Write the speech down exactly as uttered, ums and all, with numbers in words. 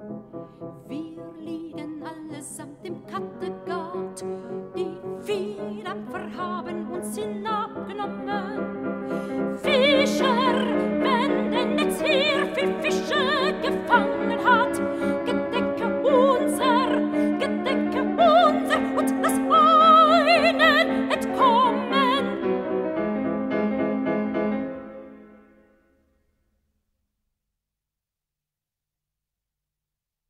Wir liegen allesamt im Kattegat, die Vierdampfer haben uns hinaus